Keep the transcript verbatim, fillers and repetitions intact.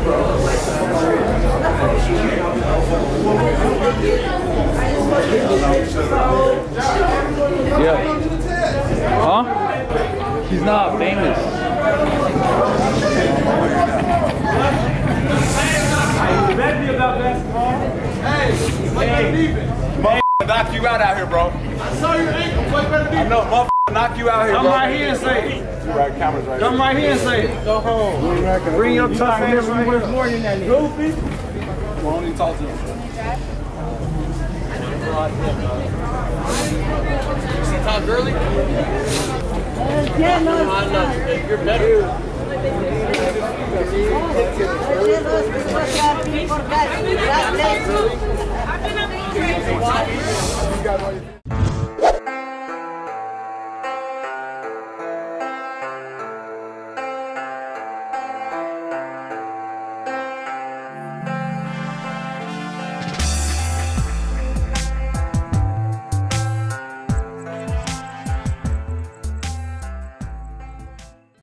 Yeah. Huh? He's not famous. Hey, bet me about basketball. Hey, play better defense. Motherfucker knock you out out here, bro. I saw your ankle. Play better defense. I know, motherfucker knock you out here, Come bro. right here and say it. Right, camera's right Come right here and say it. Go home. Bring your tough ass right here. More than that. Goofy. Come on, you talk to him. See Todd Gurley? Yeah, no, I know. You're better. I've been up